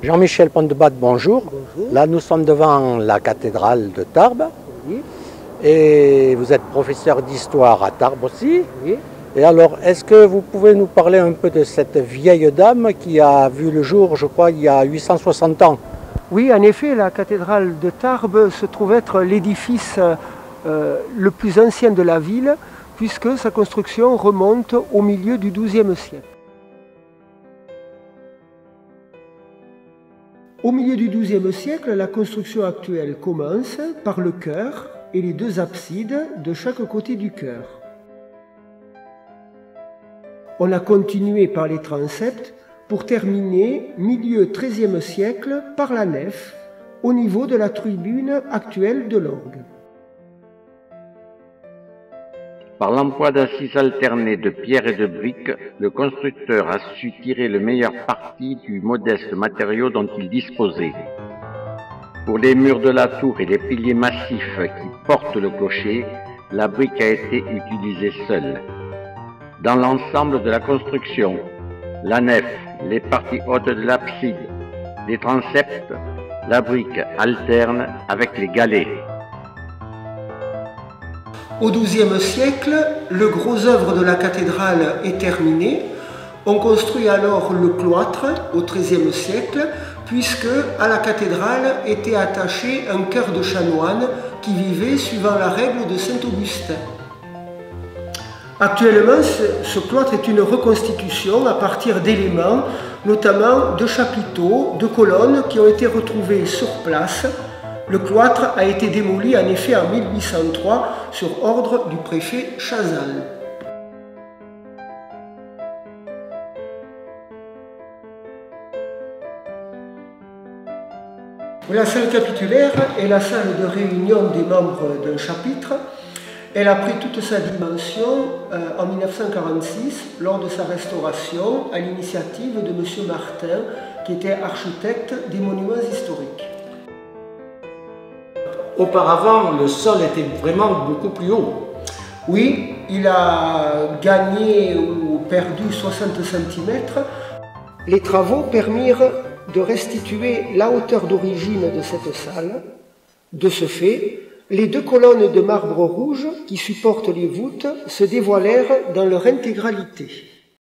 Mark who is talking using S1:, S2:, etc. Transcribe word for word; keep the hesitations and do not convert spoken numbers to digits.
S1: Jean-Michel Pondebade, bonjour.
S2: Bonjour.
S1: Là, nous sommes devant la cathédrale de Tarbes.
S2: Oui.
S1: Et vous êtes professeur d'histoire à Tarbes aussi.
S2: Oui.
S1: Et alors, est-ce que vous pouvez nous parler un peu de cette vieille dame qui a vu le jour, je crois, il y a huit cent soixante ans?
S2: Oui, en effet, la cathédrale de Tarbes se trouve être l'édifice euh, le plus ancien de la ville, puisque sa construction remonte au milieu du douzième siècle. Au milieu du douzième siècle, la construction actuelle commence par le chœur et les deux absides de chaque côté du chœur. On a continué par les transepts pour terminer milieu treizième siècle par la nef, au niveau de la tribune actuelle de l'orgue.
S3: Par l'emploi d'assises alternées de pierre et de briques, le constructeur a su tirer le meilleur parti du modeste matériau dont il disposait. Pour les murs de la tour et les piliers massifs qui portent le clocher, la brique a été utilisée seule. Dans l'ensemble de la construction, la nef, les parties hautes de l'abside, les transepts, la brique alterne avec les galets.
S2: Au douzième siècle, le gros œuvre de la cathédrale est terminé. On construit alors le cloître au treizième siècle, puisque à la cathédrale était attaché un chœur de chanoines qui vivait suivant la règle de saint Augustin. Actuellement, ce cloître est une reconstitution à partir d'éléments, notamment de chapiteaux, de colonnes qui ont été retrouvés sur place. Le cloître a été démoli en effet en mille huit cent trois sur ordre du préfet Chazal. La salle capitulaire est la salle de réunion des membres d'un chapitre. Elle a pris toute sa dimension euh, en mille neuf cent quarante-six lors de sa restauration à l'initiative de M. Martin, qui était architecte des monuments historiques.
S4: Auparavant, le sol était vraiment beaucoup plus haut.
S2: Oui, il a gagné ou perdu soixante centimètres. Les travaux permirent de restituer la hauteur d'origine de cette salle. De ce fait, les deux colonnes de marbre rouge qui supportent les voûtes se dévoilèrent dans leur intégralité.